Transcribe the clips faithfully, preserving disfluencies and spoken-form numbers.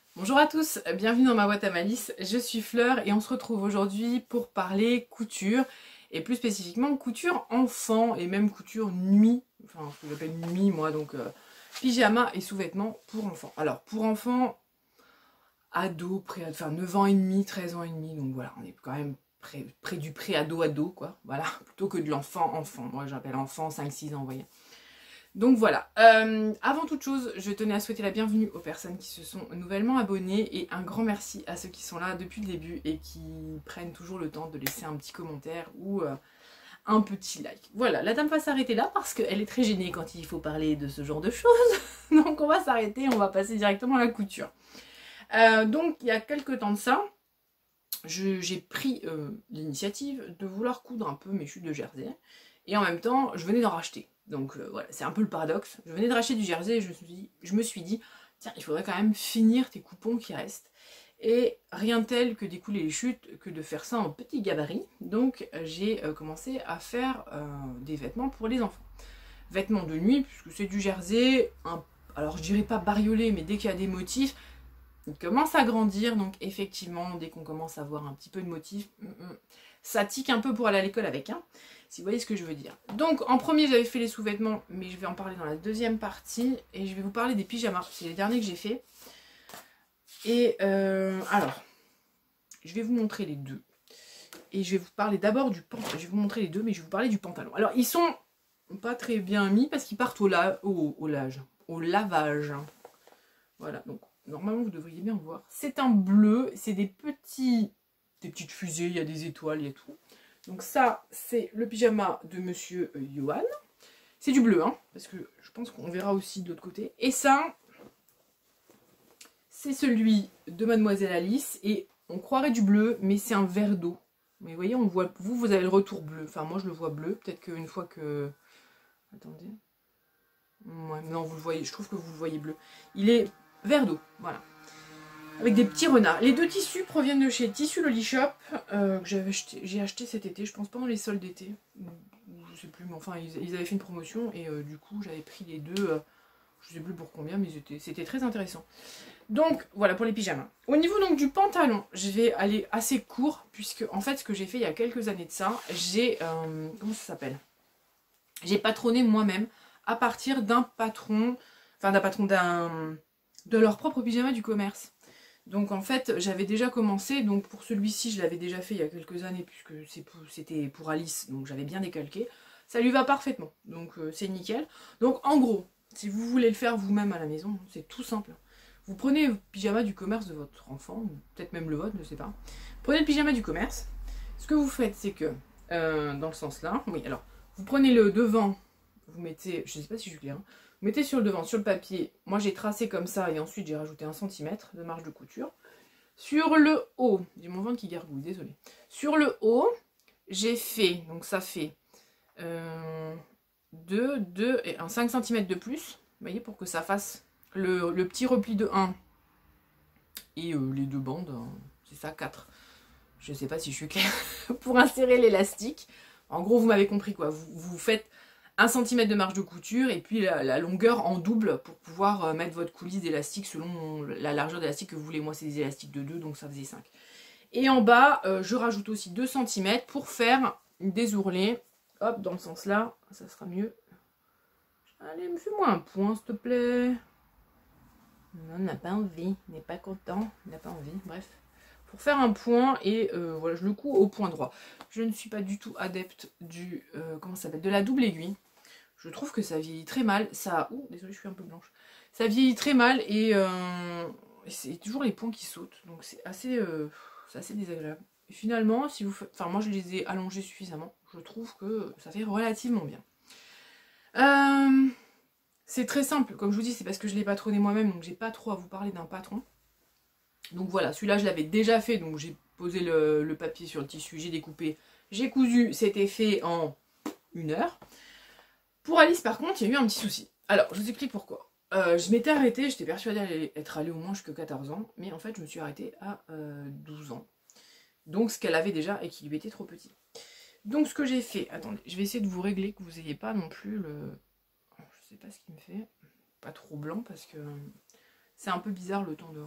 Bonjour à tous, bienvenue dans ma boîte à malice, je suis Fleur et on se retrouve aujourd'hui pour parler couture et plus spécifiquement couture enfant et même couture nuit, enfin ce que j'appelle nuit moi, donc euh, pyjama et sous-vêtements pour enfants. Alors pour enfants, ados, pré enfin neuf ans et demi, treize ans et demi, donc voilà, on est quand même près, près du pré-ado-ado quoi, voilà, plutôt que de l'enfant-enfant, moi j'appelle enfant cinq six ans, vous voyez. Donc voilà, euh, avant toute chose, je tenais à souhaiter la bienvenue aux personnes qui se sont nouvellement abonnées et un grand merci à ceux qui sont là depuis le début et qui prennent toujours le temps de laisser un petit commentaire ou euh, un petit like. Voilà, la dame va s'arrêter là parce qu'elle est très gênée quand il faut parler de ce genre de choses. Donc on va s'arrêter, on va passer directement à la couture. Euh, donc il y a quelques temps de ça, j'ai pris euh, l'initiative de vouloir coudre un peu mes chutes de jersey et en même temps je venais d'en racheter. Donc euh, voilà, c'est un peu le paradoxe. Je venais de racheter du jersey et je me suis dit, je me suis dit tiens, il faudrait quand même finir tes coupons qui restent. Et rien tel que d'écouler les chutes que de faire ça en petit gabarit. Donc j'ai euh, commencé à faire euh, des vêtements pour les enfants. Vêtements de nuit, puisque c'est du jersey, un, alors je dirais pas bariolé, mais dès qu'il y a des motifs, il commence à grandir. Donc effectivement, dès qu'on commence à voir un petit peu de motifs, ça tique un peu pour aller à l'école avec, hein, si vous voyez ce que je veux dire. Donc en premier j'avais fait les sous-vêtements, mais je vais en parler dans la deuxième partie, et je vais vous parler des pyjamas, c'est les derniers que j'ai fait. Et euh, alors, je vais vous montrer les deux, et je vais vous parler d'abord du pantalon, je vais vous montrer les deux, mais je vais vous parler du pantalon. Alors ils sont pas très bien mis, parce qu'ils partent au, la... au, au, lage, au lavage, voilà, donc normalement vous devriez bien voir. C'est un bleu, c'est des petits, des petites fusées, il y a des étoiles, il y a tout. Donc ça, c'est le pyjama de Monsieur Johan. C'est du bleu, hein, parce que je pense qu'on verra aussi de l'autre côté. Et ça, c'est celui de Mademoiselle Alice. Et on croirait du bleu, mais c'est un vert d'eau. Mais vous voyez, on voit, vous, vous avez le retour bleu. Enfin, moi, je le vois bleu. Peut-être qu'une fois que... Attendez. Ouais, non, vous le voyez. Je trouve que vous le voyez bleu. Il est vert d'eau, voilà. Avec des petits renards. Les deux tissus proviennent de chez Tissu Loli Shop, euh, que j'ai acheté, acheté cet été, je pense pendant les soldes d'été. Je sais plus, mais enfin, ils, ils avaient fait une promotion et euh, du coup, j'avais pris les deux, euh, je sais plus pour combien, mais c'était très intéressant. Donc, voilà pour les pyjamas. Au niveau donc du pantalon, je vais aller assez court, puisque en fait, ce que j'ai fait il y a quelques années de ça, j'ai, euh, comment ça s'appelle? J'ai patronné moi-même à partir d'un patron, enfin d'un patron, d'un, de leur propre pyjama du commerce. Donc en fait, j'avais déjà commencé, donc pour celui-ci, je l'avais déjà fait il y a quelques années, puisque c'était pour, pour Alice, donc j'avais bien décalqué. Ça lui va parfaitement, donc euh, c'est nickel. Donc en gros, si vous voulez le faire vous-même à la maison, c'est tout simple. Vous prenez le pyjama du commerce de votre enfant, peut-être même le vôtre, je ne sais pas. Prenez le pyjama du commerce. Ce que vous faites, c'est que, euh, dans le sens là, oui, alors, vous prenez le devant, vous mettez, je ne sais pas si je suis claire, hein, vous mettez sur le devant, sur le papier, moi j'ai tracé comme ça et ensuite j'ai rajouté un centimètre de marge de couture. Sur le haut, j'ai mon ventre qui gargouille, désolé. Sur le haut, j'ai fait, donc ça fait euh, deux, deux et un cinq centimètres de plus, vous voyez, pour que ça fasse le, le petit repli de un et euh, les deux bandes, hein, c'est ça, quatre. Je sais pas si je suis claire, pour insérer l'élastique. En gros, vous m'avez compris quoi, vous, vous faites un centimètre de marge de couture et puis la, la longueur en double pour pouvoir euh, mettre votre coulisse d'élastique selon la largeur d'élastique que vous voulez. Moi, c'est des élastiques de deux, donc ça faisait cinq. Et en bas, euh, je rajoute aussi deux centimètres pour faire des ourlets. Hop, dans le sens là, ça sera mieux. Allez, fais-moi un point, s'il te plaît. Non, on n'a pas envie, il n'est pas content, il n'a pas envie, bref. Pour faire un point, et euh, voilà, je le couds au point droit. Je ne suis pas du tout adepte du, euh, comment ça s'appelle, de la double aiguille. Je trouve que ça vieillit très mal. Ça, ouh, désolé, je suis un peu blanche. Ça vieillit très mal et euh, c'est toujours les points qui sautent. Donc c'est assez, euh, assez désagréable. Et finalement, si vous faites, enfin moi je les ai allongés suffisamment. Je trouve que ça fait relativement bien. Euh, c'est très simple, comme je vous dis, c'est parce que je l'ai patronné moi-même, donc j'ai pas trop à vous parler d'un patron. Donc voilà, celui-là je l'avais déjà fait, donc j'ai posé le, le papier sur le tissu, j'ai découpé, j'ai cousu, c'était fait en une heure. Pour Alice, par contre, il y a eu un petit souci. Alors, je vous explique pourquoi. Euh, je m'étais arrêtée, j'étais persuadée d'être allée au moins jusqu'à quatorze ans, mais en fait, je me suis arrêtée à euh, douze ans. Donc, ce qu'elle avait déjà et qui lui était trop petit. Donc, ce que j'ai fait, attendez, je vais essayer de vous régler que vous n'ayez pas non plus le... Je sais pas ce qu'il me fait. Pas trop blanc parce que c'est un peu bizarre le temps dehors.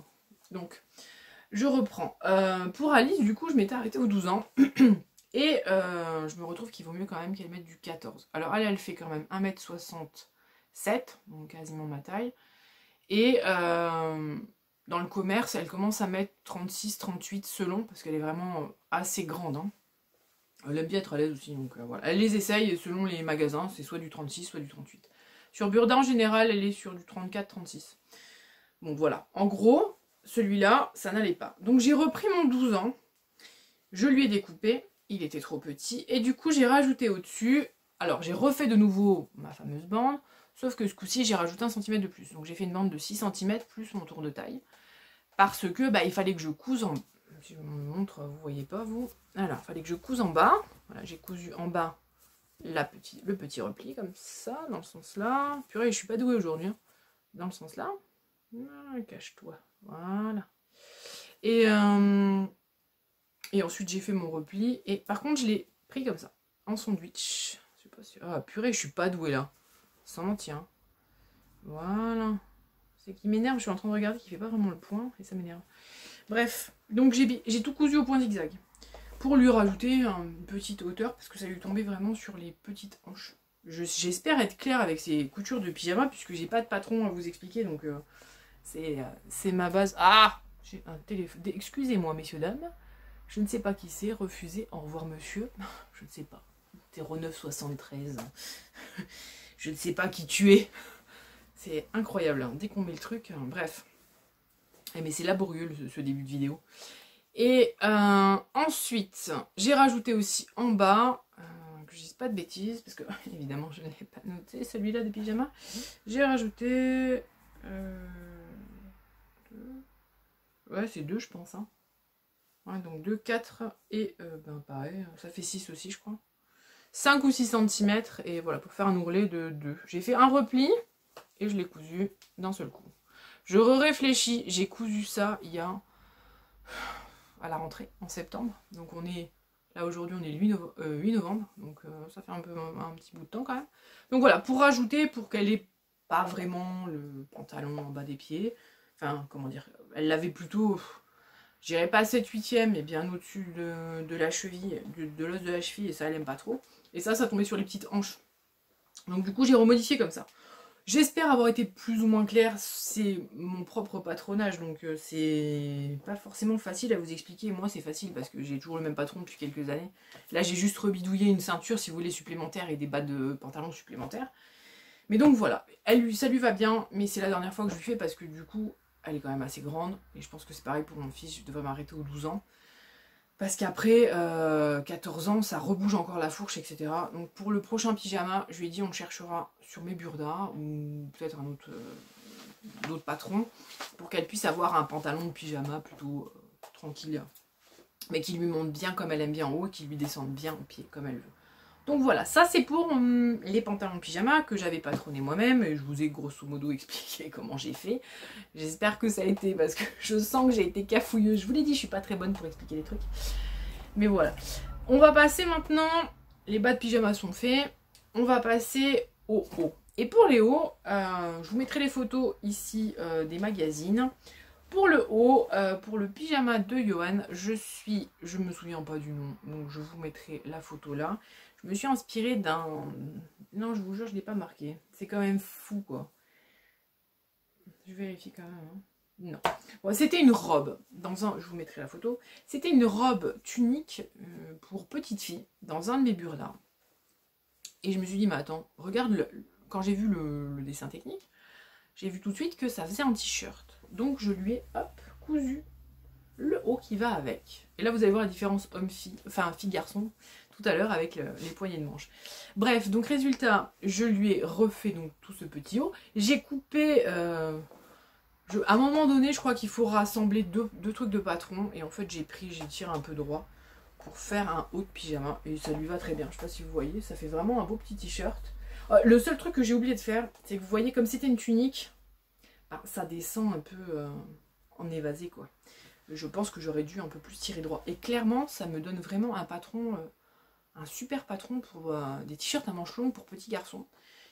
Donc, je reprends. Euh, pour Alice, du coup, je m'étais arrêtée aux douze ans. Et euh, je me retrouve qu'il vaut mieux quand même qu'elle mette du quatorze. Alors, elle, elle fait quand même un mètre soixante-sept, donc quasiment ma taille. Et euh, dans le commerce, elle commence à mettre trente-six trente-huit selon, parce qu'elle est vraiment assez grande. Hein. Elle aime bien être à l'aise aussi, donc euh, voilà. Elle les essaye selon les magasins, c'est soit du trente-six, soit du trente-huit. Sur Burda, en général, elle est sur du trente-quatre trente-six. Bon, voilà. En gros, celui-là, ça n'allait pas. Donc, j'ai repris mon douze ans. Je lui ai découpé. Il était trop petit. Et du coup, j'ai rajouté au-dessus. Alors, j'ai refait de nouveau ma fameuse bande. Sauf que ce coup-ci, j'ai rajouté un centimètre de plus. Donc, j'ai fait une bande de six centimètres plus mon tour de taille. Parce que, bah, il fallait que je couse en... Si je vous montre, vous voyez pas, vous. Alors, il fallait que je couse en bas. Voilà, j'ai cousu en bas la petit, le petit repli, comme ça, dans le sens là. Purée, je suis pas douée aujourd'hui. Hein. Dans le sens là. Ah, cache-toi. Voilà. Et, euh, et ensuite, j'ai fait mon repli. Et par contre, je l'ai pris comme ça, en sandwich. Je sais pas si... Ah, purée, je suis pas douée là. Sans mentir. Hein. Voilà. C'est qui m'énerve, je suis en train de regarder qu'il fait pas vraiment le point. Et ça m'énerve. Bref. Donc, j'ai tout cousu au point zigzag. Pour lui rajouter une petite hauteur, parce que ça lui tombait vraiment sur les petites hanches. J'espère être claire avec ces coutures de pyjama, puisque j'ai pas de patron à vous expliquer, donc euh, c'est euh, ma base. Ah, j'ai un téléphone. Excusez-moi, messieurs, dames. Je ne sais pas qui c'est. Refusé. Au revoir, monsieur. Je ne sais pas. zéro neuf soixante-treize. Je ne sais pas qui tu es. C'est incroyable. Hein. Dès qu'on met le truc, hein, bref. Eh, mais c'est laborieux ce, ce début de vidéo. Et euh, ensuite, j'ai rajouté aussi en bas, euh, que je dise pas de bêtises, parce que évidemment je ne l'ai pas noté, celui-là de pyjama. J'ai rajouté... Euh, deux. Ouais, c'est deux, je pense. Hein. Ouais, donc deux, quatre, et euh, ben pareil, ça fait six aussi, je crois. cinq ou six centimètres, et voilà, pour faire un ourlet de deux. J'ai fait un repli, et je l'ai cousu d'un seul coup. Je réfléchis, j'ai cousu ça il y a... à la rentrée en septembre, donc on est là aujourd'hui, on est le huit novembre, donc euh, ça fait un peu un, un petit bout de temps quand même. Donc voilà, pour rajouter, pour qu'elle ait pas vraiment le pantalon en bas des pieds, enfin comment dire, elle l'avait plutôt, je dirais pas sept huitième, mais bien au-dessus de, de la cheville, de, de l'os de la cheville, et ça elle aime pas trop, et ça ça tombait sur les petites hanches, donc du coup j'ai remodifié comme ça. J'espère avoir été plus ou moins claire, c'est mon propre patronage, donc euh, c'est pas forcément facile à vous expliquer. Moi c'est facile parce que j'ai toujours le même patron depuis quelques années. Là j'ai juste rebidouillé une ceinture, si vous voulez, supplémentaire et des bas de pantalon supplémentaires. Mais donc voilà, elle, lui, ça lui va bien, mais c'est la dernière fois que je lui fais parce que du coup, elle est quand même assez grande. Et je pense que c'est pareil pour mon fils, je devrais m'arrêter aux douze ans. Parce qu'après euh, quatorze ans, ça rebouge encore la fourche, et cetera. Donc pour le prochain pyjama, je lui ai dit on le cherchera sur mes Burda ou peut-être un autre, euh, d'autres patrons pour qu'elle puisse avoir un pantalon de pyjama plutôt euh, tranquille, mais qui lui monte bien comme elle aime bien en haut et qui lui descende bien au pied comme elle veut. Donc voilà, ça c'est pour hum, les pantalons de pyjama que j'avais patronné moi-même et je vous ai grosso modo expliqué comment j'ai fait. J'espère que ça a été, parce que je sens que j'ai été cafouilleuse. Je vous l'ai dit, je suis pas très bonne pour expliquer les trucs. Mais voilà. On va passer maintenant, les bas de pyjama sont faits, on va passer aux hauts. Et pour les hauts, euh, je vous mettrai les photos ici euh, des magazines. Pour le haut, euh, pour le pyjama de Johan, je suis, je me souviens pas du nom, donc je vous mettrai la photo là. Je me suis inspirée d'un... Non, je vous jure, je ne l'ai pas marqué. C'est quand même fou, quoi. Je vérifie quand même. Hein. Non. Bon, c'était une robe. Dans un... Je vous mettrai la photo. C'était une robe tunique euh, pour petite fille, dans un de mes Burda. Et je me suis dit, mais attends, regarde, le... quand j'ai vu le, le dessin technique, j'ai vu tout de suite que ça faisait un t-shirt. Donc je lui ai, hop, cousu le haut qui va avec. Et là, vous allez voir la différence homme-fille, enfin fille-garçon, tout à l'heure avec le, les poignées de manche. Bref, donc résultat, je lui ai refait donc tout ce petit haut. J'ai coupé, euh, je, à un moment donné, je crois qu'il faut rassembler deux, deux trucs de patron. Et en fait, j'ai pris, j'ai tiré un peu droit pour faire un haut de pyjama. Et ça lui va très bien. Je sais pas si vous voyez, ça fait vraiment un beau petit t-shirt. Euh, le seul truc que j'ai oublié de faire, c'est que vous voyez, comme c'était une tunique, bah, ça descend un peu euh, en évasé, quoi. Je pense que j'aurais dû un peu plus tirer droit. Et clairement, ça me donne vraiment un patron... Euh, un super patron pour euh, des t-shirts à manches longues pour petits garçons.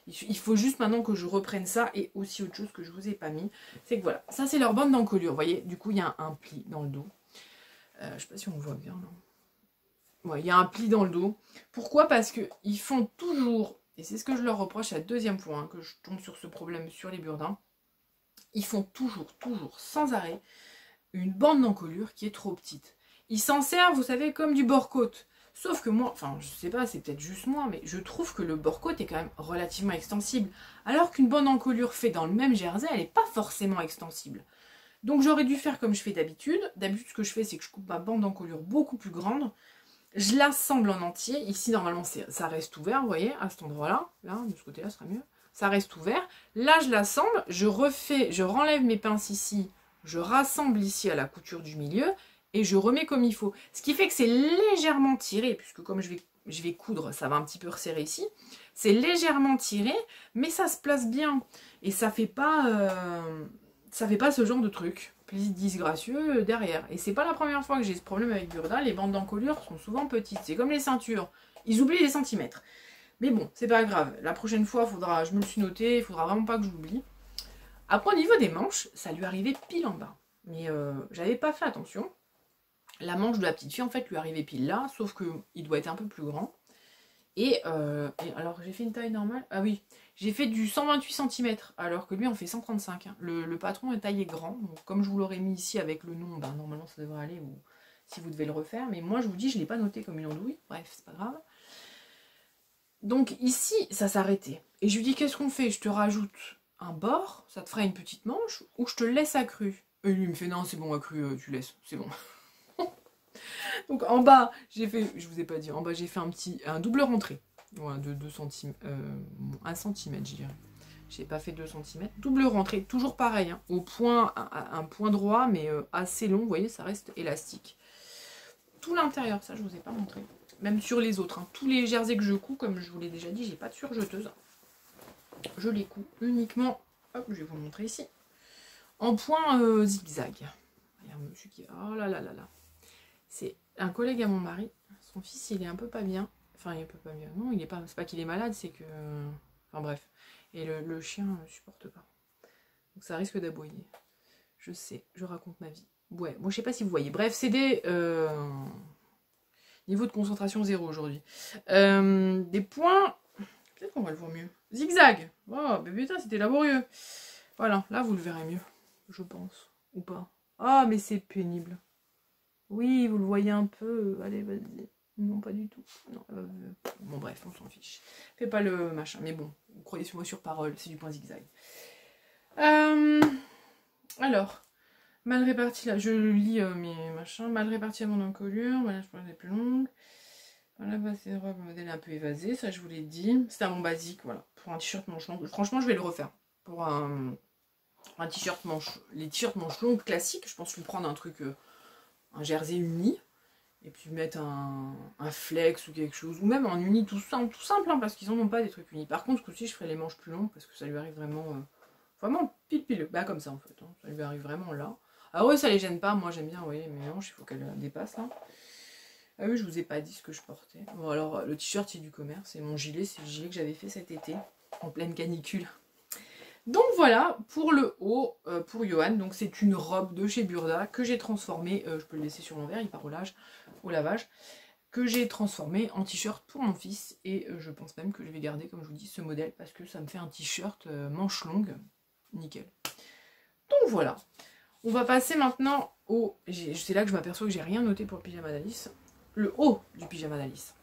Il faut juste maintenant que je reprenne ça. Et aussi autre chose que je vous ai pas mis, c'est que voilà, ça c'est leur bande d'encolure. Vous voyez, du coup il y a un, un pli dans le dos. Euh, je sais pas si on voit bien là. Ouais, il y a un pli dans le dos. Pourquoi? Parce que ils font toujours, et c'est ce que je leur reproche, c'est le deuxième point hein, que je tombe sur ce problème sur les burdins. Ils font toujours, toujours, sans arrêt, une bande d'encolure qui est trop petite. Ils s'en servent, vous savez, comme du bord-côte. Sauf que moi, enfin, je sais pas, c'est peut-être juste moi, mais je trouve que le bord-côte est quand même relativement extensible. Alors qu'une bande d'encolure faite dans le même jersey, elle n'est pas forcément extensible. Donc j'aurais dû faire comme je fais d'habitude. D'habitude, ce que je fais, c'est que je coupe ma bande d'encolure beaucoup plus grande. Je l'assemble en entier. Ici, normalement, ça reste ouvert, vous voyez, à cet endroit-là. Là, de ce côté-là, ce sera mieux. Ça reste ouvert. Là, je l'assemble, je refais, je renlève mes pinces ici, je rassemble ici à la couture du milieu et je remets comme il faut. Ce qui fait que c'est légèrement tiré, puisque comme je vais, je vais coudre, ça va un petit peu resserrer ici. C'est légèrement tiré, mais ça se place bien. Et ça fait pas, euh, ça fait pas ce genre de truc disgracieux derrière. Et c'est pas la première fois que j'ai ce problème avec Burda. Les bandes d'encolure sont souvent petites. C'est comme les ceintures. Ils oublient les centimètres. Mais bon, c'est pas grave. La prochaine fois, faudra, je me le suis noté, il faudra vraiment pas que je l'oublie. Après, au niveau des manches, ça lui arrivait pile en bas. Mais euh, j'avais pas fait attention. La manche de la petite fille, en fait, lui arrivait pile là, sauf que il doit être un peu plus grand. Et, euh, et alors, j'ai fait une taille normale. Ah oui, j'ai fait du cent vingt-huit centimètres, alors que lui en fait cent trente-cinq. Hein. Le, le patron est taillé grand. Donc, comme je vous l'aurais mis ici avec le nom, ben, normalement ça devrait aller, ou si vous devez le refaire. Mais moi, je vous dis, je ne l'ai pas noté comme une andouille. Bref, c'est pas grave. Donc ici, ça s'arrêtait. Et je lui dis, qu'est-ce qu'on fait? Je te rajoute un bord, ça te fera une petite manche, ou je te laisse accru? Et lui, il me fait, non, c'est bon, accru, euh, tu laisses, c'est bon. Donc en bas, j'ai fait, je vous ai pas dit, en bas, j'ai fait un petit, un double rentrée. Voilà, de deux centimètres, euh, un centimètre, je dirais. J'ai pas fait deux centimètres. Double rentrée, toujours pareil, hein, au point, un, un point droit, mais euh, assez long, vous voyez, ça reste élastique. Tout l'intérieur, ça, je vous ai pas montré. Même sur les autres, hein. Tous les jerseys que je couds, comme je vous l'ai déjà dit, j'ai pas de surjeteuse. Je les couds uniquement, hop, je vais vous le montrer ici, en point euh, zigzag. Il y a un monsieur qui, oh là là là là, c'est un collègue à mon mari. Son fils, il est un peu pas bien. Enfin, il est un peu pas bien. Non, il est pas, c'est pas qu'il est malade, c'est que, enfin bref. Et le, le chien ne supporte pas. Donc ça risque d'aboyer. Je sais, je raconte ma vie. Ouais, moi je sais pas si vous voyez. Bref, c'est des euh, niveau de concentration zéro aujourd'hui. Euh, des points. Peut-être qu'on va le voir mieux. Zigzag. Oh, mais putain, c'était laborieux. Voilà, là vous le verrez mieux, je pense. Ou pas. Ah, mais c'est pénible. Oui, vous le voyez un peu. Allez, vas-y. Non, pas du tout. Non, euh, bon, bref, on s'en fiche. Fais pas le machin. Mais bon, croyez sur moi sur parole, c'est du point zigzag. Euh, alors, mal réparti là. Je lis euh, mes machins. Mal réparti à mon encolure. Voilà, je prends des plus longues. Voilà, bah, c'est vrai, le modèle est un peu évasé. Ça, je vous l'ai dit. C'est un bon basique, voilà. Pour un t-shirt manche longue. Franchement, je vais le refaire. Pour un, un t-shirt manche. Les t-shirts manche longue classiques, je pense que je vais prendre un truc. Euh, un jersey uni. Et puis mettre un, un flex ou quelque chose. Ou même un uni tout simple, tout simple hein, parce qu'ils en ont pas des trucs unis. Par contre, aussi, je ferai les manches plus longues parce que ça lui arrive vraiment... Euh, vraiment pile pile. Bah comme ça en fait. Hein. Ça lui arrive vraiment là. Alors eux, ça les gêne pas. Moi, j'aime bien, vous voyez, mes manches, il faut qu'elles dépassent là. Ah oui, je vous ai pas dit ce que je portais. Bon, alors, le t-shirt, c'est du commerce. Et mon gilet, c'est le gilet que j'avais fait cet été. En pleine canicule. Donc voilà, pour le haut, euh, pour Johan, donc c'est une robe de chez Burda que j'ai transformée, euh, je peux le laisser sur l'envers, il part au, lage, au lavage, que j'ai transformé en t-shirt pour mon fils, et euh, je pense même que je vais garder, comme je vous dis, ce modèle, parce que ça me fait un t-shirt euh, manche longue, nickel. Donc voilà, on va passer maintenant au, c'est là que je m'aperçois que j'ai rien noté pour le pyjama d'Alice, le haut du pyjama d'Alice.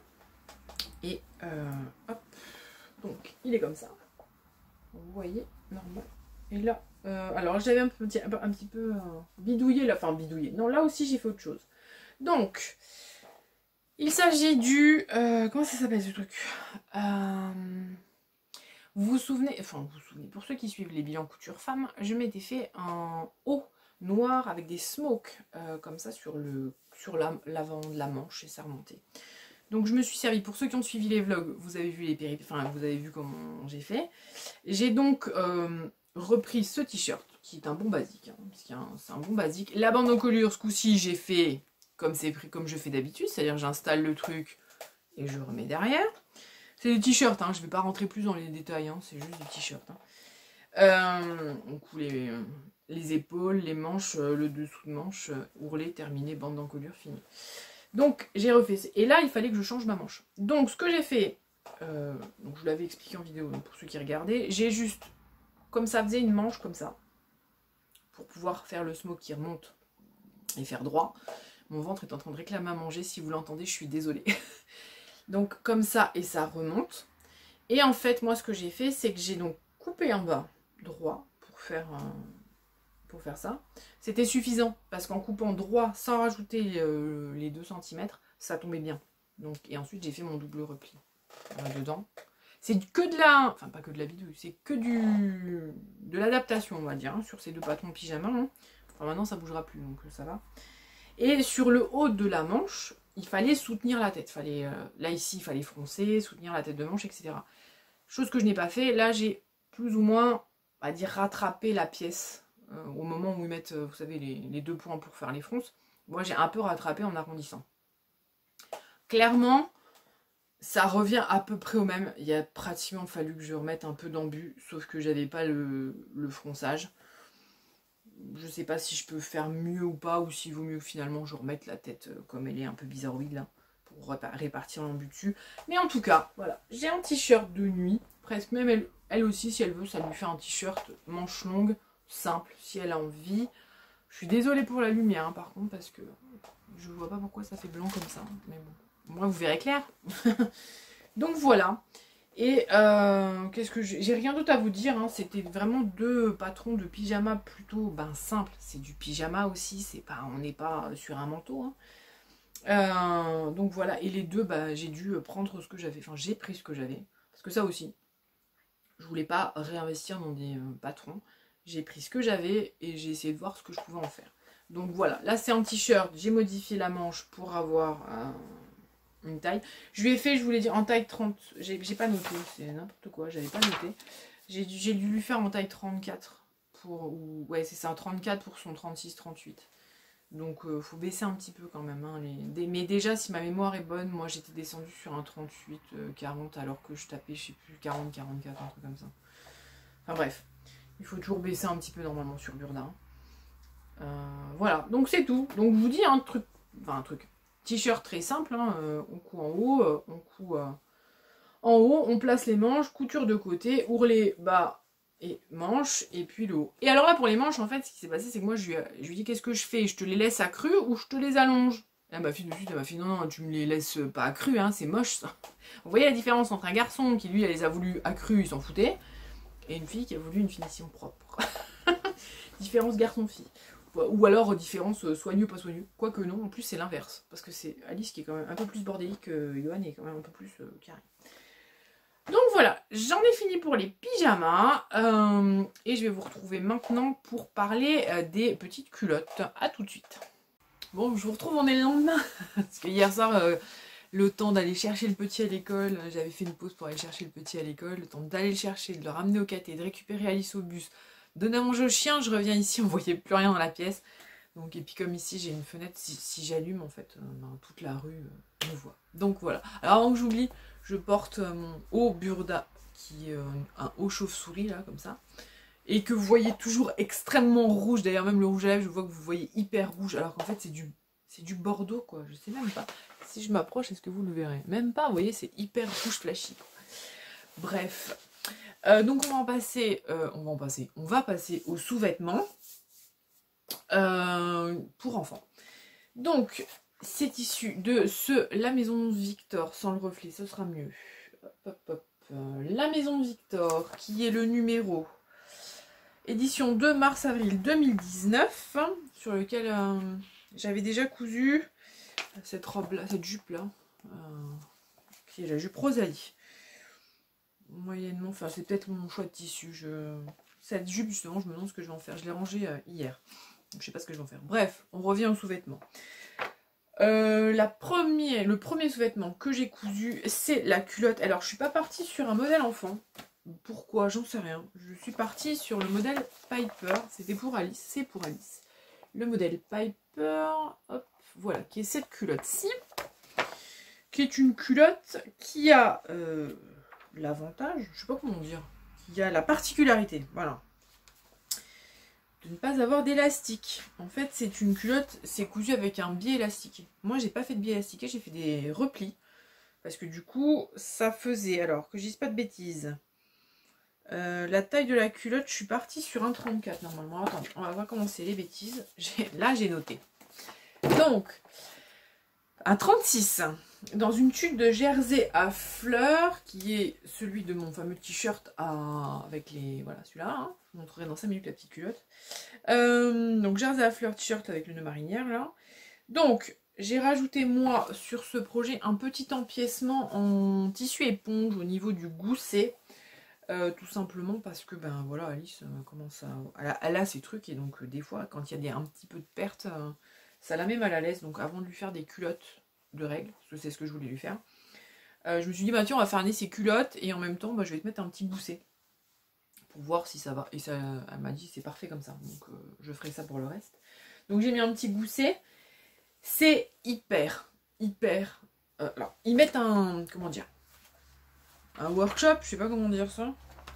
Et euh, hop, donc il est comme ça. Vous voyez, normal. Et là, euh, alors j'avais un, petit, un, un petit peu euh, bidouillé là, enfin bidouillé. Non, là aussi j'ai fait autre chose. Donc, il s'agit du, euh, comment ça s'appelle ce truc euh, Vous vous souvenez, enfin vous vous souvenez, pour ceux qui suivent les bilans couture femmes, je m'étais fait un haut noir avec des smokes euh, comme ça sur le sur l'avant de la manche et ça remontait. Donc je me suis servi, pour ceux qui ont suivi les vlogs, vous avez vu les péripéties, enfin vous avez vu comment j'ai fait. J'ai donc euh, repris ce t-shirt, qui est un bon basique, hein, parce que c'est un bon basique. La bande d'encolure, ce coup-ci, j'ai fait comme c'est pris, comme je fais d'habitude, c'est-à-dire j'installe le truc et je remets derrière. C'est des t-shirts, hein, je vais pas rentrer plus dans les détails, hein, c'est juste des t-shirts. Hein. Euh, donc les, les épaules, les manches, le dessous de manche, ourlet, terminé, bande d'encolure, fini. Donc j'ai refait. Et là, il fallait que je change ma manche. Donc ce que j'ai fait, euh, donc je vous l'avais expliqué en vidéo pour ceux qui regardaient, j'ai juste, comme ça faisait une manche comme ça, pour pouvoir faire le smoke qui remonte et faire droit. Mon ventre est en train de réclamer à manger, si vous l'entendez, je suis désolée. Donc comme ça, et ça remonte. Et en fait, moi ce que j'ai fait, c'est que j'ai donc coupé en bas droit pour faire, un... pour faire ça. C'était suffisant, parce qu'en coupant droit sans rajouter euh, les deux centimètres, ça tombait bien. Donc, et ensuite j'ai fait mon double repli euh, dedans. C'est que de la, enfin pas que de la bidouille, c'est que du de l'adaptation, on va dire, hein, sur ces deux patrons pyjama. Hein. Enfin maintenant ça bougera plus, donc ça va. Et sur le haut de la manche, il fallait soutenir la tête. Fallait, euh, là ici, il fallait froncer, soutenir la tête de manche, et cetera. Chose que je n'ai pas fait. Là, j'ai plus ou moins, on va dire, rattrapé la pièce euh, au moment où ils mettent, vous savez, les, les deux points pour faire les fronces. Moi, j'ai un peu rattrapé en arrondissant. Clairement, ça revient à peu près au même. Il a pratiquement fallu que je remette un peu d'embu, sauf que j'avais pas le, le fronçage. Je sais pas si je peux faire mieux ou pas, ou s'il vaut mieux que finalement je remette la tête euh, comme elle est un peu bizarroïde là, pour répartir l'embu dessus. Mais en tout cas, voilà, j'ai un t-shirt de nuit, presque même elle, elle aussi, si elle veut, ça lui fait un t-shirt manche longue, simple, si elle a envie. Je suis désolée pour la lumière, hein, par contre, parce que je vois pas pourquoi ça fait blanc comme ça, mais bon, moi vous verrez clair. Donc voilà. Et euh, qu'est-ce que j'ai j'ai rien d'autre à vous dire, hein. C'était vraiment deux patrons de pyjama plutôt ben, simples. C'est du pyjama aussi, c'est pas, on n'est pas sur un manteau. Hein. Euh, donc voilà, et les deux, bah, j'ai dû prendre ce que j'avais, enfin j'ai pris ce que j'avais. Parce que ça aussi, je voulais pas réinvestir dans des euh, patrons. J'ai pris ce que j'avais et j'ai essayé de voir ce que je pouvais en faire. Donc voilà, là c'est un t-shirt, j'ai modifié la manche pour avoir... Euh, une taille. Je lui ai fait, je voulais dire en taille trente. J'ai pas noté, c'est n'importe quoi, j'avais pas noté. J'ai dû lui faire en taille trente-quatre. Pour, ou, ouais, c'est ça, trente-quatre pour son trente-six trente-huit. Donc, euh, faut baisser un petit peu quand même. Hein, les, des, mais déjà, si ma mémoire est bonne, moi j'étais descendue sur un trente-huit quarante alors que je tapais, je sais plus, quarante quarante-quatre, un truc comme ça. Enfin bref, il faut toujours baisser un petit peu normalement sur Burda. Euh, voilà, donc c'est tout. Donc je vous dis un truc, enfin un truc. T-shirt très simple, hein, euh, on coud en haut, euh, on coud euh, en haut, on place les manches, couture de côté, ourlet bas et manches, et puis le haut. Et alors là pour les manches, en fait, ce qui s'est passé, c'est que moi je lui, je lui ai dit qu'est-ce que je fais, je te les laisse accrues ou je te les allonge? Et ma fille de suite, elle m'a fait non, non, tu me les laisses pas accrues, hein, c'est moche ça. Vous voyez la différence entre un garçon qui lui, elle les a voulu accrues, il s'en foutait, et une fille qui a voulu une finition propre. Différence garçon-fille. Ou alors différence soigneux, pas soigneux. Quoique non, en plus c'est l'inverse. Parce que c'est Alice qui est quand même un peu plus bordélique que Johan est quand même un peu plus euh, carré. Donc voilà, j'en ai fini pour les pyjamas. Euh, et je vais vous retrouver maintenant pour parler euh, des petites culottes. A tout de suite. Bon, je vous retrouve, on est le lendemain. Parce que hier soir, euh, le temps d'aller chercher le petit à l'école, j'avais fait une pause pour aller chercher le petit à l'école, le temps d'aller le chercher, de le ramener au caté, de récupérer Alice au bus, donner à manger au chien, je reviens ici, on voyait plus rien dans la pièce. Donc, et puis comme ici j'ai une fenêtre, si, si j'allume en fait, euh, dans toute la rue, euh, on voit. Donc voilà. Alors avant que j'oublie, je porte euh, mon haut Burda, qui est euh, un haut chauve-souris là, comme ça. Et que vous voyez toujours extrêmement rouge, d'ailleurs même le rouge à lèvres, je vois que vous voyez hyper rouge, alors qu'en fait c'est du, c'est du bordeaux quoi, je sais même pas. Si je m'approche, est-ce que vous le verrez? Même pas, vous voyez, c'est hyper rouge flashy. Quoi. Bref. Euh, donc on va en passer, euh, on va en passer, on va passer aux sous-vêtements euh, pour enfants. Donc c'est issu de ce La Maison Victor, sans le reflet, ce sera mieux. Hop, hop, hop. Euh, La Maison Victor, qui est le numéro édition deux mars-avril deux mille dix-neuf, sur lequel euh, j'avais déjà cousu cette robe là, cette jupe là, euh, qui est la jupe Rosalie. Moyennement, enfin c'est peut-être mon choix de tissu. Je... Cette jupe justement, je me demande ce que je vais en faire. Je l'ai rangée euh, hier, donc je sais pas ce que je vais en faire. Bref, on revient aux sous-vêtements. Euh, la première, le premier sous-vêtement que j'ai cousu, c'est la culotte. Alors je suis pas partie sur un modèle enfant. Pourquoi? J'en sais rien. Je suis partie sur le modèle Piper. C'était pour Alice, c'est pour Alice. Le modèle Piper, hop, voilà, qui est cette culotte-ci. Qui est une culotte qui a... Euh, l'avantage, je sais pas comment dire, il y a la particularité, voilà, de ne pas avoir d'élastique. En fait, c'est une culotte, c'est cousu avec un biais élastiqué. Moi, j'ai pas fait de biais élastiqué, j'ai fait des replis. Parce que du coup, ça faisait, alors que je dise pas de bêtises, euh, la taille de la culotte, je suis partie sur un trente-quatre normalement. Attends, on va voir comment c'est les bêtises. Là, j'ai noté. Donc, un trente-six, dans une tuque de jersey à fleurs, qui est celui de mon fameux t-shirt à... avec les... Voilà, celui-là. Hein. Je vous montrerai dans cinq minutes la petite culotte. Euh, donc, jersey à fleurs, t-shirt avec le nœud marinière, là. Donc, j'ai rajouté, moi, sur ce projet, un petit empiècement en tissu éponge au niveau du gousset. Euh, tout simplement parce que, ben voilà, Alice euh, commence à... Elle a, elle a ses trucs et donc, euh, des fois, quand il y a des, un petit peu de perte, euh, ça la met mal à l'aise. Donc, avant de lui faire des culottes de règles, parce que c'est ce que je voulais lui faire, euh, je me suis dit, bah tiens, on va faire nez ses culottes et en même temps, bah, je vais te mettre un petit gousset pour voir si ça va. Et ça, elle m'a dit, c'est parfait comme ça. Donc, euh, je ferai ça pour le reste. Donc, j'ai mis un petit gousset. C'est hyper, hyper... Euh, alors, ils mettent un... Comment dire, un workshop, je sais pas comment dire ça.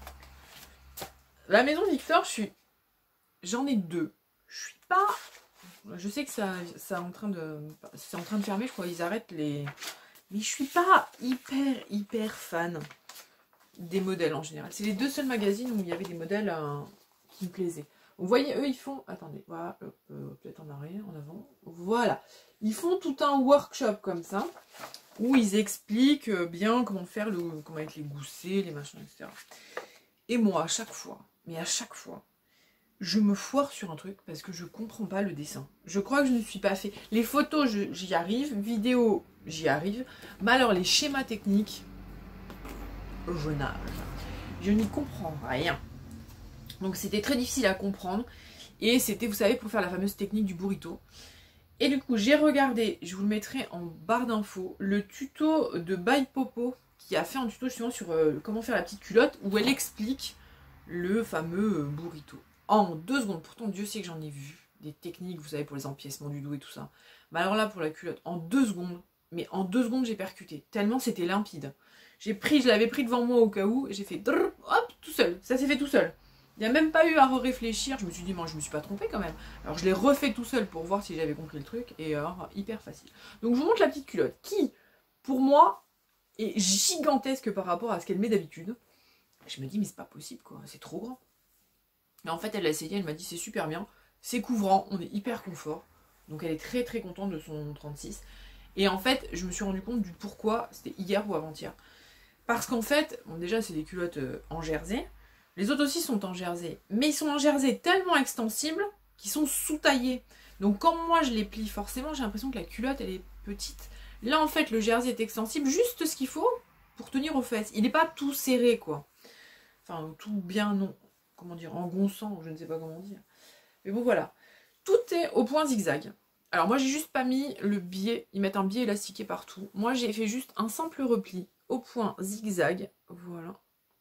La maison Victor, je suis... J'en ai deux. Je suis pas... Je sais que ça, ça en train de... C'est en train de fermer, je crois. Ils arrêtent les... Mais je suis pas hyper, hyper fan des modèles en général. C'est les deux seuls magazines où il y avait des modèles euh, qui me plaisaient. Vous voyez, eux, ils font... Attendez, voilà, euh, peut-être en arrière, en avant. Voilà. Ils font tout un workshop comme ça, où ils expliquent bien comment faire, le, comment mettre les goussets, les machins, et cetera. Et moi, à chaque fois, mais à chaque fois, je me foire sur un truc parce que je comprends pas le dessin. Je crois que je ne suis pas fait. Les photos, j'y arrive. Vidéo, j'y arrive. Mais alors, les schémas techniques, je nage. Je n'y comprends rien. Donc, c'était très difficile à comprendre. Et c'était, vous savez, pour faire la fameuse technique du burrito. Et du coup, j'ai regardé, je vous le mettrai en barre d'infos, le tuto de By Popo, qui a fait un tuto justement sur euh, comment faire la petite culotte, où elle explique le fameux euh, burrito. En deux secondes, pourtant Dieu sait que j'en ai vu des techniques, vous savez, pour les empiècements du dos et tout ça. Mais alors là, pour la culotte, en deux secondes, mais en deux secondes, j'ai percuté, tellement c'était limpide. J'ai pris, je l'avais pris devant moi au cas où, et j'ai fait, drrr, hop, tout seul, ça s'est fait tout seul. Il n'y a même pas eu à réfléchir. Je me suis dit, moi, je me suis pas trompée quand même. Alors, je l'ai refait tout seul pour voir si j'avais compris le truc. Et alors, hyper facile. Donc, je vous montre la petite culotte qui, pour moi, est gigantesque par rapport à ce qu'elle met d'habitude. Je me dis, mais c'est pas possible, quoi. C'est trop grand. Mais en fait, elle l'a essayé. Elle m'a dit, c'est super bien. C'est couvrant. On est hyper confort. Donc, elle est très, très contente de son trente-six. Et en fait, je me suis rendu compte du pourquoi. C'était hier ou avant-hier. Parce qu'en fait, bon, déjà, c'est des culottes euh, en jersey. Les autres aussi sont en jersey, mais ils sont en jersey tellement extensibles qu'ils sont sous-taillés. Donc quand moi je les plie, forcément j'ai l'impression que la culotte elle est petite. Là en fait le jersey est extensible, juste ce qu'il faut pour tenir aux fesses. Il n'est pas tout serré quoi. Enfin tout bien non, comment dire, engonçant, je ne sais pas comment dire. Mais bon voilà, tout est au point zigzag. Alors moi j'ai juste pas mis le biais, ils mettent un biais élastiqué partout. Moi j'ai fait juste un simple repli au point zigzag, voilà.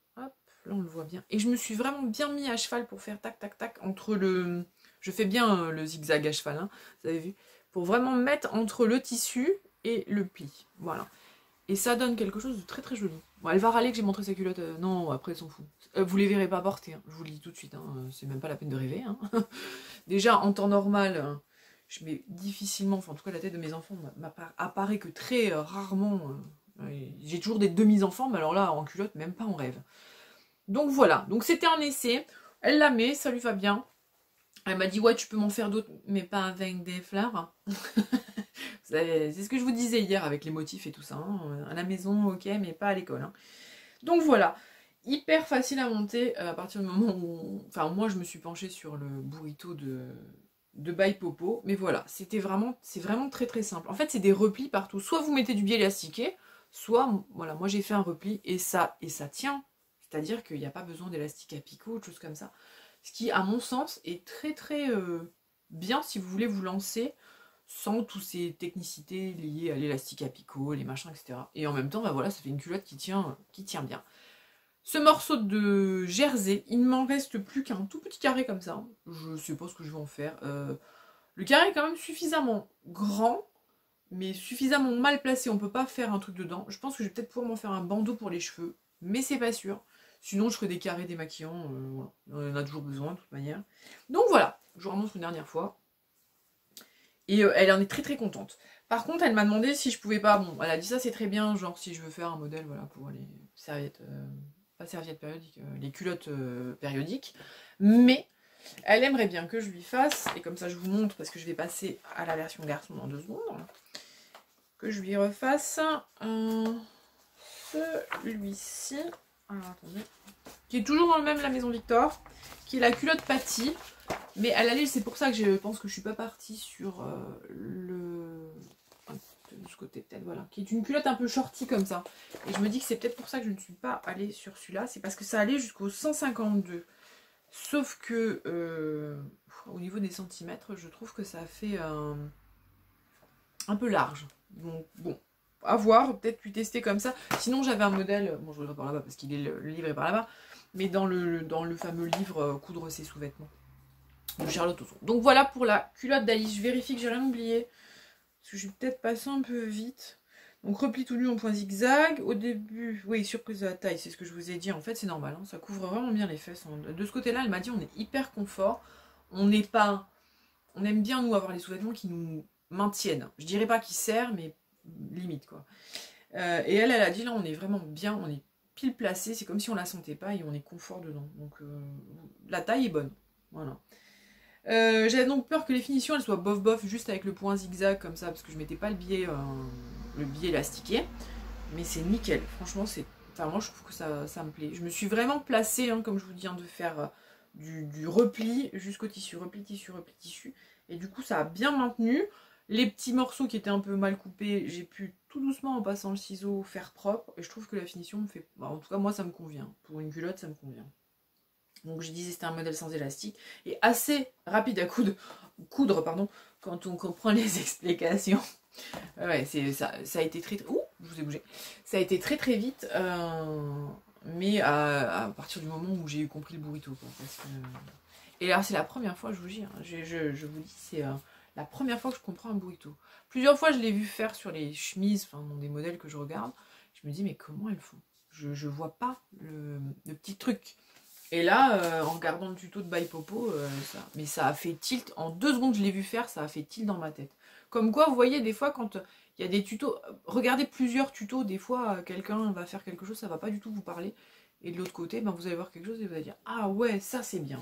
Là, on le voit bien. Et je me suis vraiment bien mis à cheval pour faire tac, tac, tac, entre le... Je fais bien le zigzag à cheval, hein, vous avez vu. Pour vraiment mettre entre le tissu et le pli. Voilà. Et ça donne quelque chose de très, très joli. Bon, elle va râler que j'ai montré sa culotte. Euh, non, après, elle s'en fout. Euh, vous les verrez pas porter, hein. Je vous le dis tout de suite. Hein. C'est même pas la peine de rêver. Hein. Déjà, en temps normal, euh, je mets difficilement... Enfin, en tout cas, la tête de mes enfants apparaît que très euh, rarement. Euh, j'ai toujours des demi-enfants, mais alors là, en culotte, même pas en rêve. Donc voilà, donc c'était un essai, elle la met, ça lui va bien. Elle m'a dit ouais tu peux m'en faire d'autres, mais pas avec des fleurs. C'est ce que je vous disais hier avec les motifs et tout ça. Hein. À la maison ok, mais pas à l'école. Hein. Donc voilà, hyper facile à monter à partir du moment où... Enfin moi je me suis penchée sur le burrito de, de By Popo, mais voilà, c'était vraiment, c'est vraiment très très simple. En fait c'est des replis partout, soit vous mettez du biais élastiqué, soit voilà, moi j'ai fait un repli et ça, et ça tient. C'est-à-dire qu'il n'y a pas besoin d'élastique à picot, de choses comme ça. Ce qui, à mon sens, est très très euh, bien si vous voulez vous lancer sans toutes ces technicités liées à l'élastique à picot, les machins, et cetera. Et en même temps, bah voilà, ça fait une culotte qui tient, qui tient bien. Ce morceau de jersey, il ne m'en reste plus qu'un tout petit carré comme ça. Je ne sais pas ce que je vais en faire. Euh, le carré est quand même suffisamment grand, mais suffisamment mal placé. On ne peut pas faire un truc dedans. Je pense que je vais peut-être pouvoir m'en faire un bandeau pour les cheveux. mais c'est pas sûr. Sinon, je ferai des carrés démaquillants, euh, voilà. On en a toujours besoin, de toute manière. Donc voilà, je vous remontre une dernière fois. Et euh, elle en est très très contente. Par contre, elle m'a demandé si je pouvais pas, bon, elle a dit ça c'est très bien, genre si je veux faire un modèle, voilà, pour les serviettes, euh, pas serviettes périodiques, euh, les culottes euh, périodiques, mais elle aimerait bien que je lui fasse, et comme ça je vous montre, parce que je vais passer à la version garçon dans deux secondes, que je lui refasse euh, celui-ci, alors attendez, qui est toujours dans le même La Maison Victor, qui est la culotte Patty, mais à la légère, c'est pour ça que je pense que je suis pas partie sur euh, le... de ce côté peut-être, voilà, qui est une culotte un peu shorty comme ça, et je me dis que c'est peut-être pour ça que je ne suis pas allée sur celui-là, c'est parce que ça allait jusqu'au cent cinquante-deux. Sauf que euh, au niveau des centimètres, je trouve que ça fait un, un peu large. Donc bon, à voir, peut-être lui tester comme ça. Sinon j'avais un modèle, bon je le par là-bas parce qu'il est le, le livre est par là-bas, mais dans le, dans le fameux livre euh, Coudre ses sous-vêtements de Charlotte Ozon. Donc voilà pour la culotte d'Alice. Je vérifie que j'ai rien oublié, parce que je suis peut-être passée un peu vite. Donc repli tout nu en point zigzag. Au début, oui, surprise de la taille, c'est ce que je vous ai dit. En fait, c'est normal, hein, ça couvre vraiment bien les fesses. De ce côté-là, elle m'a dit on est hyper confort. On n'est pas... On aime bien, nous, avoir les sous-vêtements qui nous maintiennent. Je dirais pas qui serrent, mais limite, quoi. Euh, et elle, elle a dit là, on est vraiment bien, on est pile placé. C'est comme si on la sentait pas et on est confort dedans. Donc, euh, la taille est bonne. Voilà. Euh, J'avais donc peur que les finitions elles soient bof bof juste avec le point zigzag comme ça parce que je mettais pas le biais euh, le biais élastiqué, mais c'est nickel, franchement c'est, enfin moi je trouve que ça, ça me plaît. Je me suis vraiment placée hein, comme je vous dis hein, de faire euh, du, du repli jusqu'au tissu, repli tissu, repli tissu, et du coup ça a bien maintenu. Les petits morceaux qui étaient un peu mal coupés, j'ai pu tout doucement en passant le ciseau faire propre, et je trouve que la finition me fait, bah, en tout cas moi ça me convient, pour une culotte ça me convient. Donc je disais c'était un modèle sans élastique et assez rapide à coudre, coudre pardon, quand on comprend les explications. Ouais, c'est ça, ça a été très très. Ouh, je vous ai bougé. Ça a été très très vite, euh, mais à, à partir du moment où j'ai eu compris le burrito. Quoi, parce que... Et là c'est la première fois, je vous dis, hein, je, je, je vous dis, c'est euh, la première fois que je comprends un burrito. Plusieurs fois je l'ai vu faire sur les chemises, enfin dans des modèles que je regarde. Je me dis mais comment elles font? Je, je vois pas le, le petit truc. Et là, euh, en regardant le tuto de By Popo, euh, ça, mais ça a fait tilt. En deux secondes, je l'ai vu faire, ça a fait tilt dans ma tête. Comme quoi, vous voyez, des fois, quand il y a des tutos, regardez plusieurs tutos, des fois, quelqu'un va faire quelque chose, ça va pas du tout vous parler. Et de l'autre côté, ben, vous allez voir quelque chose et vous allez dire, ah ouais, ça c'est bien.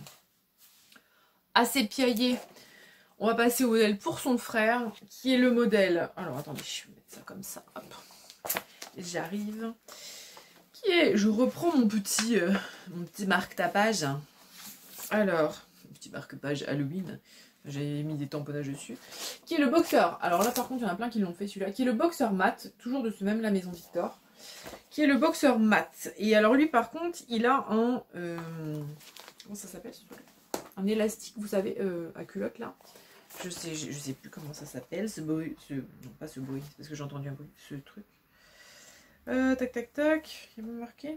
Assez piaillé, on va passer au modèle pour son frère, qui est le modèle... Alors, attendez, je vais mettre ça comme ça, hop. J'arrive... Et je reprends mon petit, euh, mon petit marque-tapage. Alors, mon petit marque-page Halloween. J'ai mis des tamponnages dessus. Qui est le boxeur. Alors là, par contre, il y en a plein qui l'ont fait celui-là. Qui est le boxeur mat. Toujours de ce même La Maison Victor. Qui est le boxeur mat. Et alors lui, par contre, il a un... Euh, comment ça s'appelle ce truc? Un élastique, vous savez, euh, à culotte là. Je sais, je, je sais plus comment ça s'appelle. Ce bruit... Ce, non, pas ce bruit. Parce que j'ai entendu un bruit. Ce truc. Euh, tac tac tac, il y a pas marqué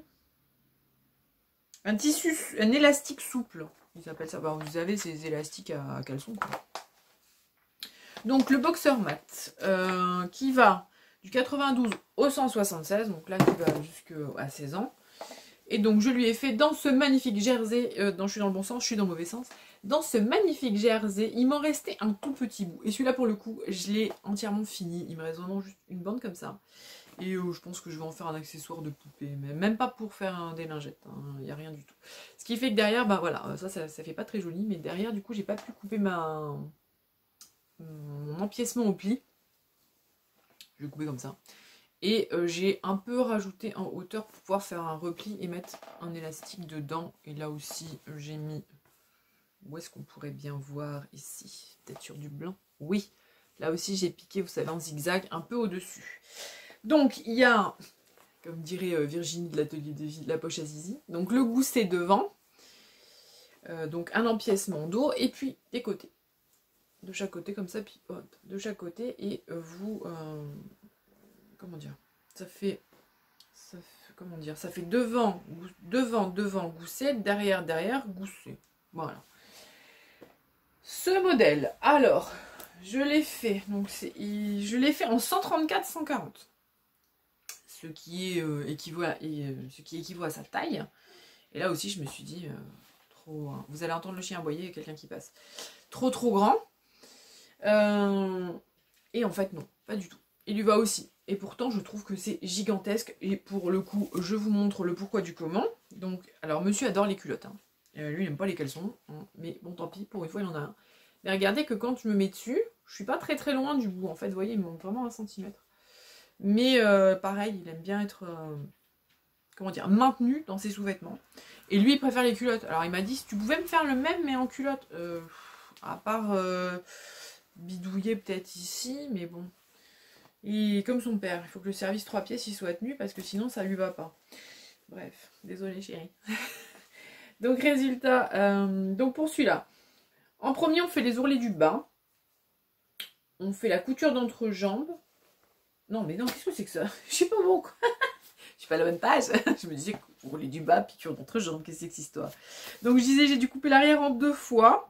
un tissu, un élastique souple, ils s'appellent ça. Bah, vous avez ces élastiques à, à caleçon quoi. Donc le boxeur mat euh, qui va du quatre-vingt-douze au cent soixante-seize, donc là qui va jusqu'à seize ans. Et donc je lui ai fait dans ce magnifique jersey, euh, non je suis dans le bon sens, je suis dans le mauvais sens, dans ce magnifique jersey, il m'en restait un tout petit bout. Et celui-là pour le coup, je l'ai entièrement fini, il me reste vraiment juste une bande comme ça. Et euh, je pense que je vais en faire un accessoire de poupée, mais même pas pour faire un, des lingettes, il hein, n'y a rien du tout. Ce qui fait que derrière, bah voilà, ça, ça, ça fait pas très joli, mais derrière du coup j'ai pas pu couper ma mon empiècement au pli. Je vais couper comme ça. Et euh, j'ai un peu rajouté en hauteur pour pouvoir faire un repli et mettre un élastique dedans. Et là aussi j'ai mis, où est-ce qu'on pourrait bien voir ici? Peut-être sur du blanc. Oui, là aussi j'ai piqué, vous savez, en zigzag un peu au-dessus. Donc, il y a, comme dirait Virginie de l'atelier de vie, la poche à zizi. Donc, le gousset devant. Euh, donc, un empiècement dos. Et puis, des côtés. De chaque côté, comme ça. Puis, hop, de chaque côté. Et vous... Euh, comment dire? Ça fait... Ça fait comment dire? Ça fait devant, devant, devant, gousset. Derrière, derrière, gousset. Voilà. Ce modèle, alors, je l'ai fait. Donc, je l'ai fait en cent trente-quatre cent quarante. ce qui, est, euh, équivaut à, et, euh, ce qui équivaut à sa taille. Et là aussi, je me suis dit, euh, trop, hein. Vous allez entendre le chien aboyer, il y a quelqu'un qui passe. Trop, trop grand. Euh, et en fait, non, pas du tout. Il lui va aussi. Et pourtant, je trouve que c'est gigantesque. Et pour le coup, je vous montre le pourquoi du comment. Donc, alors, monsieur adore les culottes. Hein. Euh, lui, il n'aime pas les caleçons. Hein. Mais bon, tant pis, pour une fois, il en a un. Mais regardez que quand je me mets dessus, je suis pas très très loin du bout. En fait, vous voyez, il me manque vraiment un centimètre. Mais euh, pareil, il aime bien être... Euh, comment dire, maintenu dans ses sous-vêtements. Et lui, il préfère les culottes. Alors, il m'a dit, si tu pouvais me faire le même, mais en culotte. Euh, à part euh, bidouiller peut-être ici, mais bon. Il, comme son père, il faut que le service trois pièces il soit tenu parce que sinon ça lui va pas. Bref, désolé chérie. Donc résultat, euh, donc pour celui-là, en premier on fait les ourlets du bas, on fait la couture d'entrejambe. Non mais non, qu'est-ce que c'est que ça? Je sais pas bon quoi. Je suis pas à la bonne page. Je me disais ourlets du bas, piqûre d'entrejambe, qu'est-ce que c'est que cette histoire? Donc je disais j'ai dû couper l'arrière en deux fois.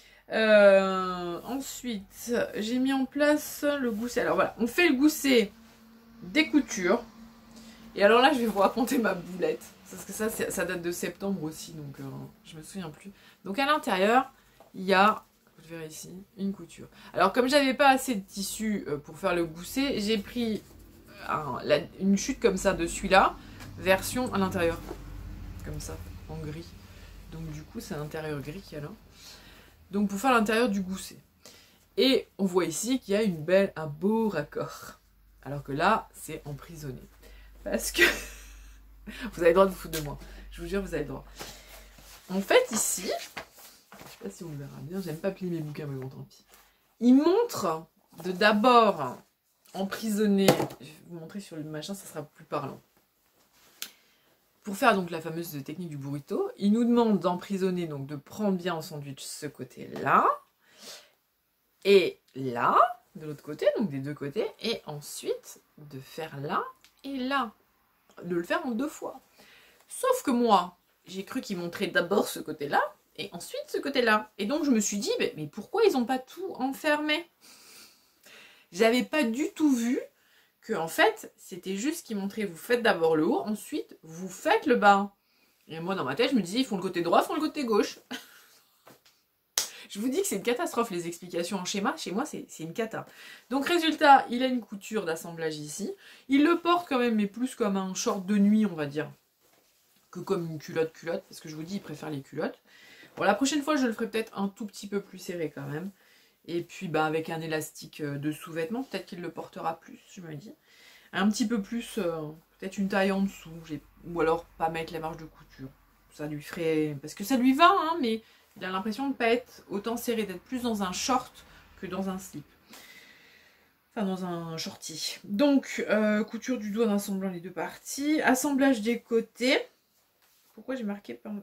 Euh, ensuite, j'ai mis en place le gousset. Alors voilà, on fait le gousset des coutures. Et alors là, je vais vous raconter ma boulette. Parce que ça, ça date de septembre aussi, donc euh, je me souviens plus. Donc à l'intérieur, il y a, vous verrez ici, une couture. Alors comme j'avais pas assez de tissu pour faire le gousset, j'ai pris un, la, une chute comme ça de celui-là, version à l'intérieur. Comme ça, en gris. Donc du coup, c'est l'intérieur gris qu'il y a là. Donc pour faire l'intérieur du gousset. Et on voit ici qu'il y a une belle, un beau raccord. Alors que là, c'est emprisonné. Parce que vous avez le droit de vous foutre de moi. Je vous jure, vous avez le droit. En fait, ici, je sais pas si on le verra bien, j'aime pas plier mes bouquins, mais bon, tant pis. Il montre de d'abord emprisonner. Je vais vous montrer sur le machin, ça sera plus parlant. Pour faire donc la fameuse technique du burrito, il nous demande d'emprisonner, donc de prendre bien en sandwich ce côté-là, et là, de l'autre côté, donc des deux côtés, et ensuite de faire là et là, de le faire en deux fois. Sauf que moi, j'ai cru qu'il montrait d'abord ce côté-là, et ensuite ce côté-là. Et donc je me suis dit, mais, mais pourquoi ils n'ont pas tout enfermé? J'avais pas du tout vu que en fait, c'était juste qu'ils montraient, vous faites d'abord le haut, ensuite vous faites le bas. Et moi dans ma tête, je me disais, ils font le côté droit, ils font le côté gauche. Je vous dis que c'est une catastrophe les explications en schéma, chez moi c'est une cata. Donc résultat, il a une couture d'assemblage ici. Il le porte quand même, mais plus comme un short de nuit on va dire, que comme une culotte culotte, parce que je vous dis, il préfère les culottes. Bon, la prochaine fois je le ferai peut-être un tout petit peu plus serré quand même. Et puis bah, avec un élastique de sous-vêtement, peut-être qu'il le portera plus, je me dis. Un petit peu plus, euh, peut-être une taille en dessous, ou alors pas mettre les marges de couture. Ça lui ferait... Parce que ça lui va, hein, mais il a l'impression de ne pas être autant serré, d'être plus dans un short que dans un slip. Enfin, dans un shorty. Donc, euh, couture du dos en assemblant les deux parties. Assemblage des côtés. Pourquoi j'ai marqué par...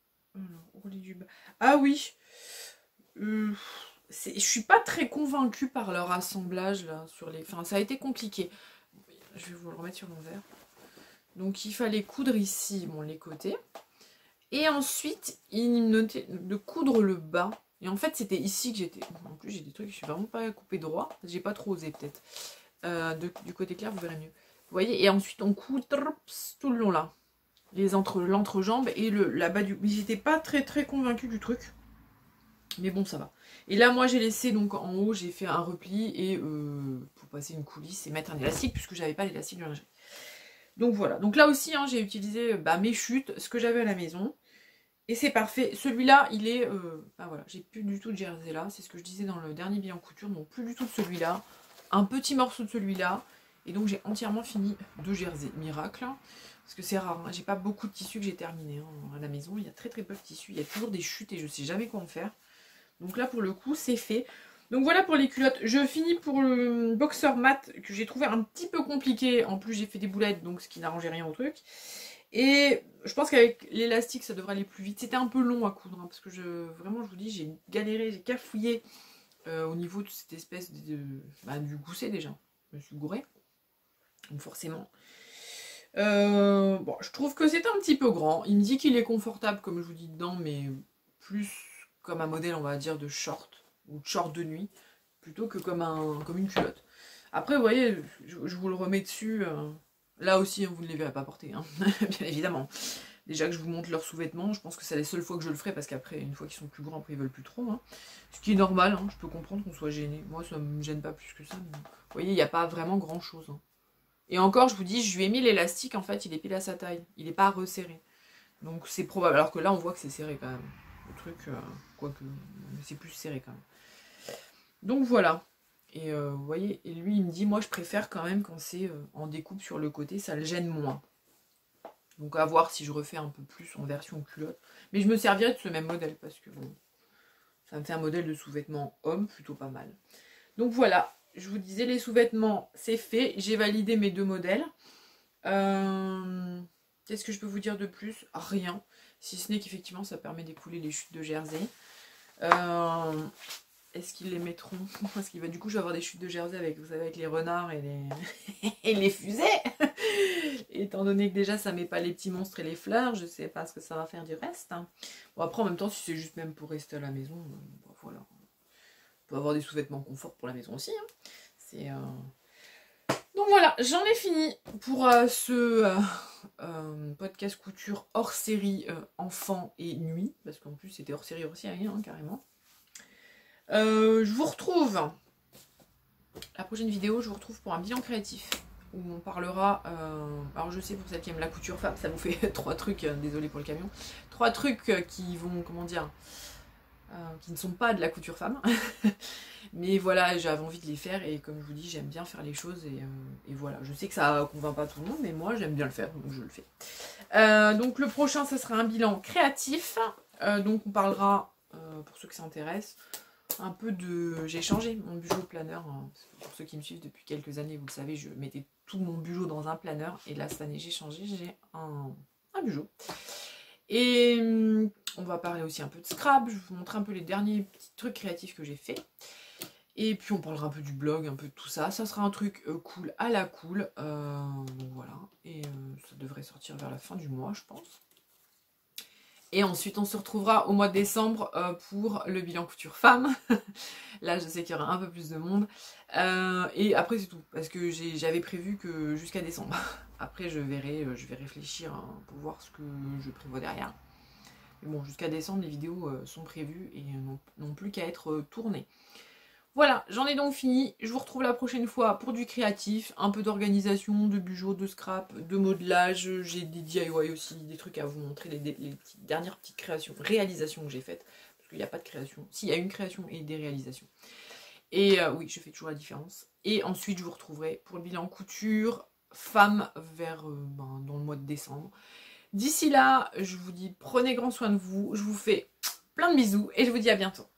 Ah oui. Euh... Je suis pas très convaincue par leur assemblage là sur les. Enfin, ça a été compliqué. Je vais vous le remettre sur l'envers. Donc, il fallait coudre ici, bon, les côtés. Et ensuite, il notait de coudre le bas. Et en fait, c'était ici que j'étais. En plus, j'ai des trucs, je suis vraiment pas coupée droit. J'ai pas trop osé peut-être. Euh, du côté clair, vous verrez mieux. Vous voyez. Et ensuite, on coud tout le long là, les entre l'entrejambe et le la bas du. Mais j'étais pas très très convaincue du truc. Mais bon, ça va. Et là, moi, j'ai laissé, donc, en haut, j'ai fait un repli et euh, pour passer une coulisse et mettre un élastique, puisque j'avais pas l'élastique de lingerie. Donc, voilà. Donc, là aussi, hein, j'ai utilisé bah, mes chutes, ce que j'avais à la maison. Et c'est parfait. Celui-là, il est... Euh, bah, voilà, j'ai plus du tout de jersey là. C'est ce que je disais dans le dernier bilan couture. Donc, plus du tout de celui-là. Un petit morceau de celui-là. Et donc, j'ai entièrement fini de jersey. Miracle. Hein, parce que c'est rare. Hein, j'ai pas beaucoup de tissu que j'ai terminé hein, à la maison. Il y a très très peu de tissu. Il y a toujours des chutes et je sais jamais quoi en faire. Donc là, pour le coup, c'est fait. Donc voilà pour les culottes. Je finis pour le boxer mat que j'ai trouvé un petit peu compliqué. En plus, j'ai fait des boulettes, donc ce qui n'arrangeait rien au truc. Et je pense qu'avec l'élastique, ça devrait aller plus vite. C'était un peu long à coudre, hein, parce que je, vraiment, je vous dis, j'ai galéré, j'ai cafouillé euh, au niveau de cette espèce de, bah, du gousset déjà. Je me suis gourée. Donc forcément. Euh, bon, je trouve que c'est un petit peu grand. Il me dit qu'il est confortable, comme je vous dis dedans, mais plus... comme un modèle, on va dire, de short ou de short de nuit, plutôt que comme, un, comme une culotte. Après, vous voyez, je, je vous le remets dessus. Euh, Là aussi, vous ne les verrez pas porter, hein, bien évidemment. Déjà que je vous montre leurs sous-vêtements, je pense que c'est les seules fois que je le ferai, parce qu'après, une fois qu'ils sont plus grands, après ils veulent plus trop. Hein. Ce qui est normal, hein, je peux comprendre qu'on soit gêné. Moi, ça me gêne pas plus que ça. Mais... Vous voyez, il n'y a pas vraiment grand-chose. Hein. Et encore, je vous dis, je lui ai mis l'élastique, en fait, il est pile à sa taille. Il n'est pas resserré. Donc c'est probable. Alors que là, on voit que c'est serré quand même. Le truc, euh, quoique, c'est plus serré quand même. Donc voilà. Et euh, vous voyez, et lui, il me dit, moi, je préfère quand même quand c'est euh, en découpe sur le côté, ça le gêne moins. Donc à voir si je refais un peu plus en version culotte. Mais je me servirai de ce même modèle parce que bon, ça me fait un modèle de sous-vêtements homme plutôt pas mal. Donc voilà, je vous disais les sous-vêtements c'est fait. J'ai validé mes deux modèles. Euh, Qu'est-ce que je peux vous dire de plus? Rien. Si ce n'est qu'effectivement ça permet d'écouler les chutes de Jersey. Euh, Est-ce qu'ils les mettront? Parce qu'il va du coup je vais avoir des chutes de Jersey avec, vous savez, avec les renards et les, et les fusées. Étant donné que déjà ça met pas les petits monstres et les fleurs, je sais pas ce que ça va faire du reste. Hein. Bon après en même temps si c'est juste même pour rester à la maison, euh, bah, voilà. On peut avoir des sous-vêtements confort pour la maison aussi. Hein. C'est euh... donc voilà, j'en ai fini pour euh, ce euh, euh, podcast couture hors série euh, enfant et nuit, parce qu'en plus c'était hors série hors série hein, carrément. Euh, je vous retrouve la prochaine vidéo, je vous retrouve pour un bilan créatif. Où on parlera, euh, alors je sais pour celles qui aiment la couture femme, ça vous fait trois trucs, euh, désolé pour le camion, trois trucs euh, qui vont, comment dire, euh, qui ne sont pas de la couture femme, mais voilà, j'avais envie de les faire et comme je vous dis, j'aime bien faire les choses et, euh, et voilà, je sais que ça convainc pas tout le monde, mais moi j'aime bien le faire, donc je le fais. Euh, donc le prochain, ce sera un bilan créatif, euh, donc on parlera, euh, pour ceux qui s'intéressent, un peu de... J'ai changé mon bugeot planeur. Hein. Pour ceux qui me suivent depuis quelques années, vous le savez, je mettais tout mon bugeot dans un planeur. Et là, cette année, j'ai changé. J'ai un, un bugeot. Et hum, on va parler aussi un peu de scrap. Je vais vous montrer un peu les derniers petits trucs créatifs que j'ai fait. Et puis, on parlera un peu du blog, un peu de tout ça. Ça sera un truc euh, cool à la cool. Euh, donc voilà. Et euh, ça devrait sortir vers la fin du mois, je pense. Et ensuite, on se retrouvera au mois de décembre euh, pour le bilan couture femme. Là, je sais qu'il y aura un peu plus de monde. Euh, et après, c'est tout. Parce que j'avais prévu que jusqu'à décembre. Après, je verrai, je vais réfléchir hein, pour voir ce que je prévois derrière. Mais bon, jusqu'à décembre, les vidéos euh, sont prévues et n'ont plus qu'à être euh, tournées. Voilà, j'en ai donc fini. Je vous retrouve la prochaine fois pour du créatif, un peu d'organisation, de bugeot, de scrap, de modelage. J'ai des D I Y aussi, des trucs à vous montrer, les, les petites, dernières petites créations, réalisations que j'ai faites. Parce qu'il n'y a pas de création. Si, il y a une création et des réalisations. Et euh, oui, je fais toujours la différence. Et ensuite, je vous retrouverai pour le bilan couture, femme, vers euh, ben, dans le mois de décembre. D'ici là, je vous dis, prenez grand soin de vous. Je vous fais plein de bisous et je vous dis à bientôt.